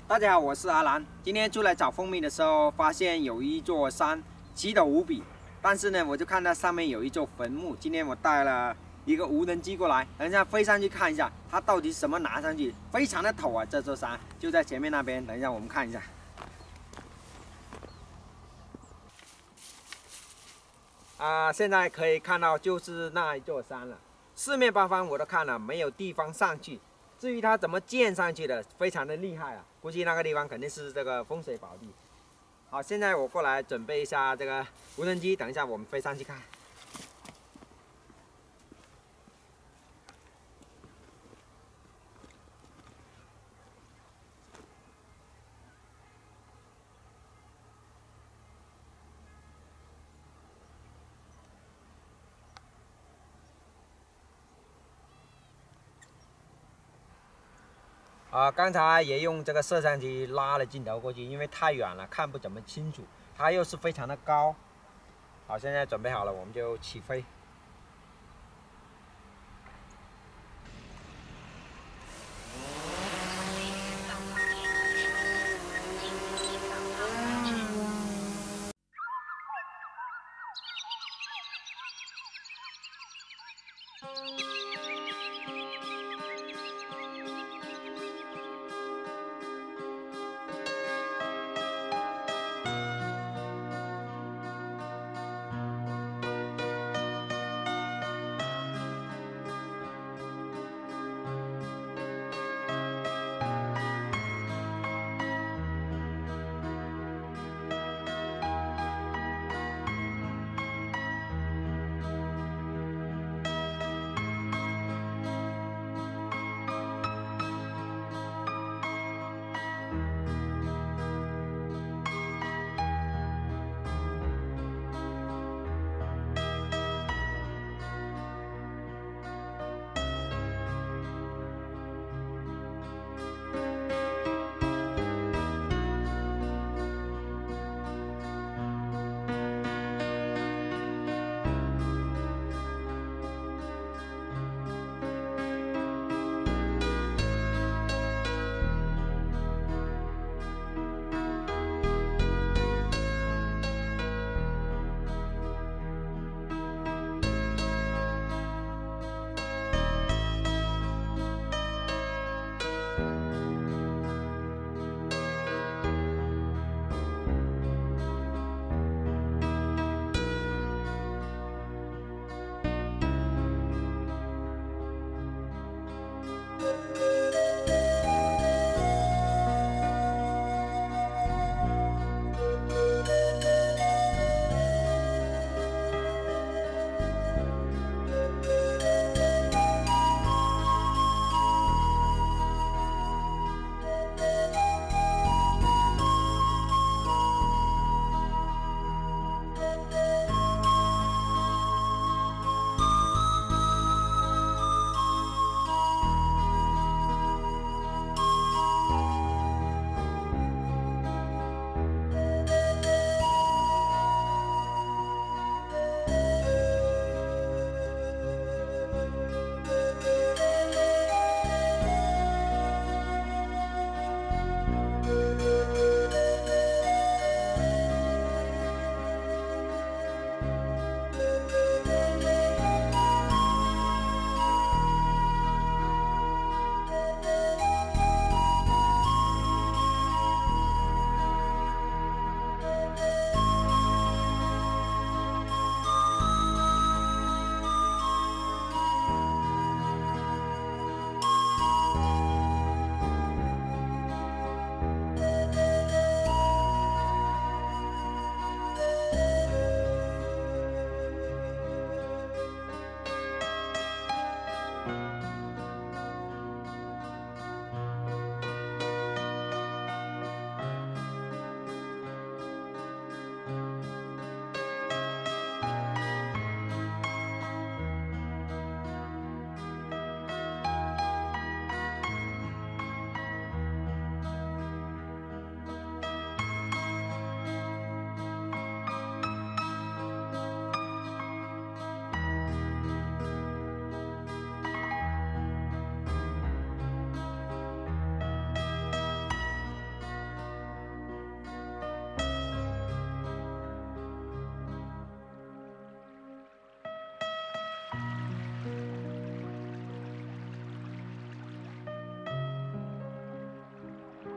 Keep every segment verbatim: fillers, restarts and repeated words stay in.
大家好，我是阿兰。今天出来找蜂蜜的时候，发现有一座山奇陡无比，但是呢，我就看到上面有一座坟墓。今天我带了一个无人机过来，等一下飞上去看一下，它到底什么拿上去，非常的陡啊！这座山就在前面那边，等一下我们看一下。啊、呃，现在可以看到就是那一座山了，四面八方我都看了，没有地方上去。至于它怎么建上去的，非常的厉害啊！估计那个地方肯定是这个风水宝地。好，现在我过来准备一下这个无人机，等一下我们飞上去看。啊，刚才也用这个摄像机拉了镜头过去，因为太远了，看不怎么清楚。它又是非常的高。好，现在准备好了，我们就起飞。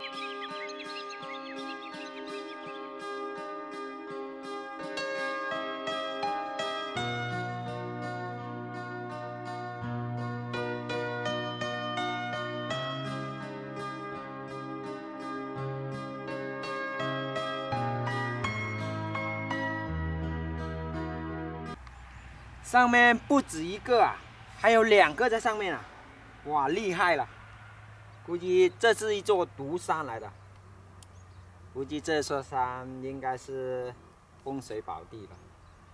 上面不止一个啊，还有两个在上面啊！哇，厉害了！估计这是一座毒山来的，估计这座山应该是风水宝地了。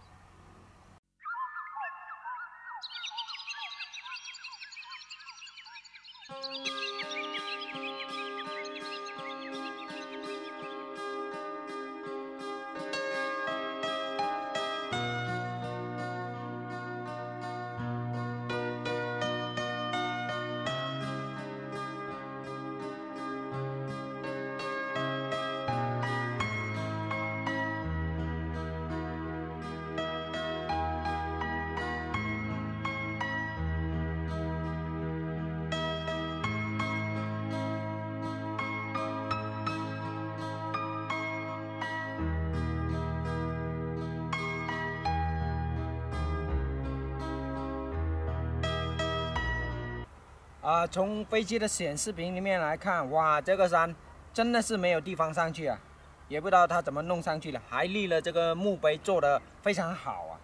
啊、呃，从飞机的显示屏里面来看，哇，这个山真的是没有地方上去啊，也不知道他怎么弄上去的，还立了这个墓碑，做得非常好啊。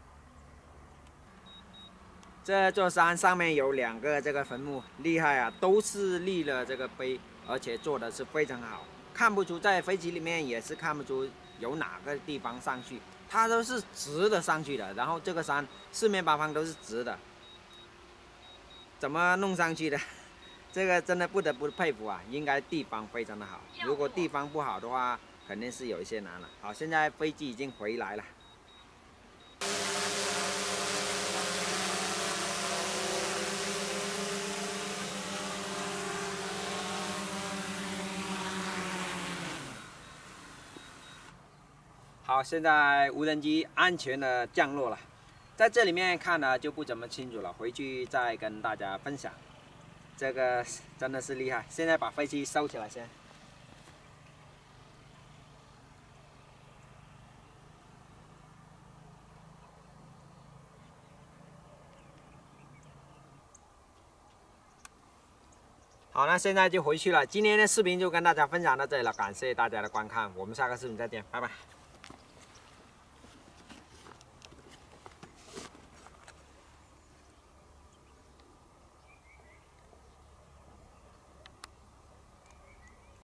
这座山上面有两个这个坟墓，厉害啊，都是立了这个碑，而且做的是非常好，看不出在飞机里面也是看不出有哪个地方上去，它都是直的上去的，然后这个山四面八方都是直的。怎么弄上去的？这个真的不得不佩服啊！应该地方非常的好，如果地方不好的话，肯定是有一些难了。好，现在飞机已经回来了。好，现在无人机安全的降落了。在这里面看呢就不怎么清楚了，回去再跟大家分享。这个真的是厉害，现在把飞机收起来先。好，那现在就回去了。今天的视频就跟大家分享到这里了，感谢大家的观看，我们下个视频再见，拜拜。